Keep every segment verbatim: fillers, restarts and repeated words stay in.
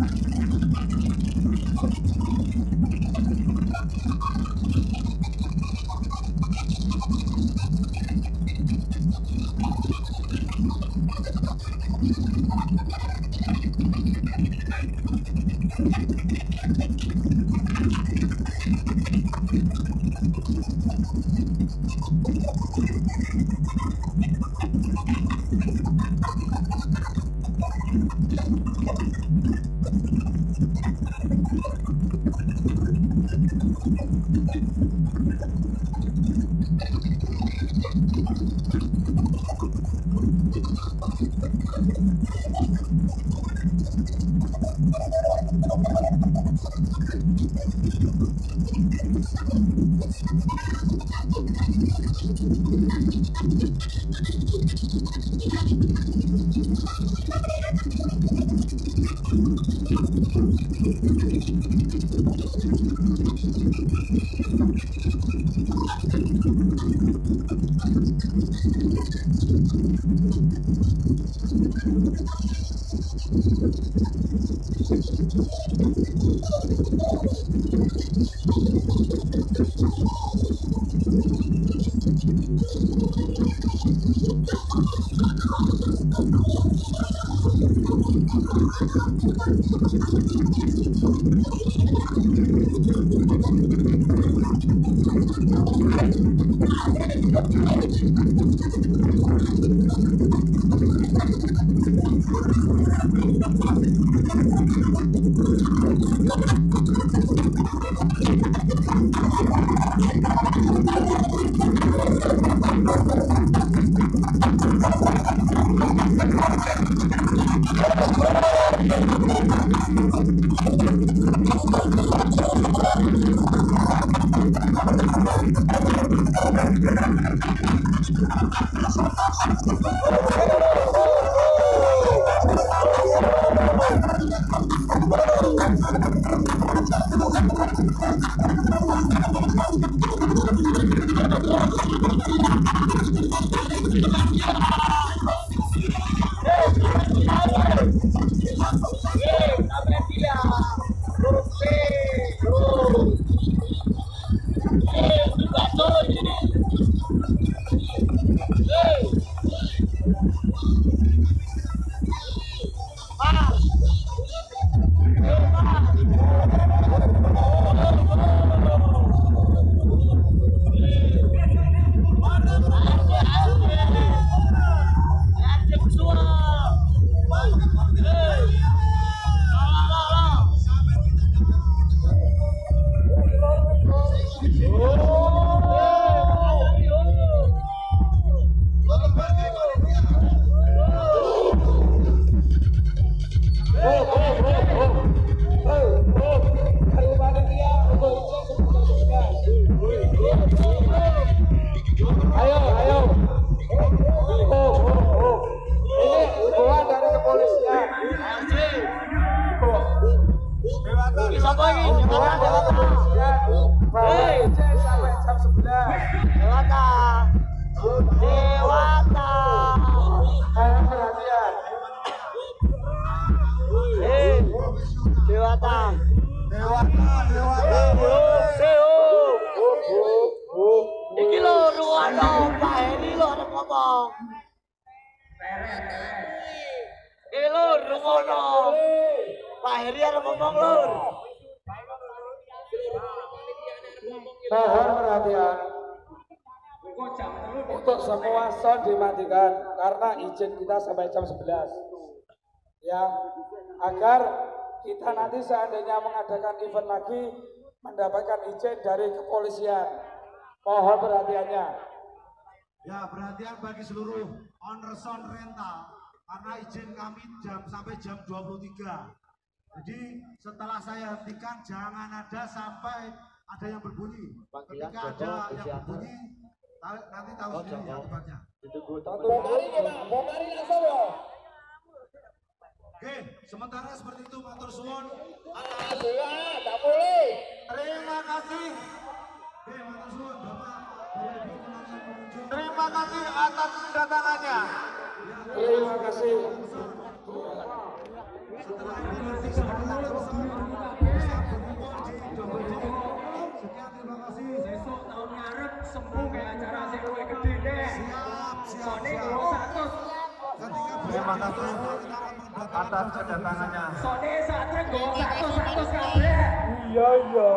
Mohon perhatian untuk semua sound dimatikan karena izin kita sampai jam sebelas ya, agar kita nanti seandainya mengadakan event lagi mendapatkan izin dari kepolisian. Mohon perhatiannya. Ya, perhatian bagi seluruh owner sound rental karena izin kami jam sampai jam dua puluh tiga. Jadi setelah saya hentikan jangan ada sampai ada yang berbunyi. Ketika ada yang berbunyi nanti tahu sendiri ya tempatnya. Bongkari kita, bongkari langsung loh. Oke, sementara seperti itu matur suwun. Tak boleh. Terima kasih. Oke, matur suwun Bapak. Terima kasih atas kedatangannya. Terima kasih. Setelah ini nanti sebentar terima kasih atas kedatangannya. Sone satu satu satu kabeh. Iya iya.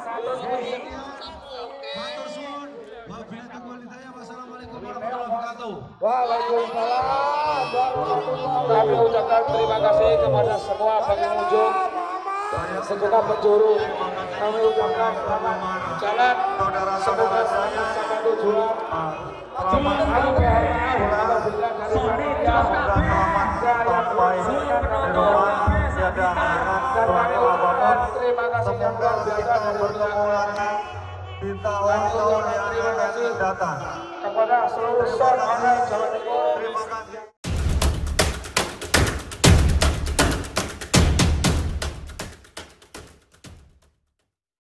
Matur suwun. Wabillahi taufiq wal hidayah. Wassalamualaikum warahmatullahi wabarakatuh. Waalaikumsalam warahmatullahi. Kami ucapkan terima kasih kepada semua pengunjung segenap penjuru. Kami ucapkan selamat jalan, semoga selamat sampai tujuan. Mohon maaf apabila dari panitia sampai di rumah tiada halangan suatu apapun. terima kasih yang luar biasa dari Berpengulangan di tahun-tahun yang akan datang. kepada seluruh son owner Jawa Timur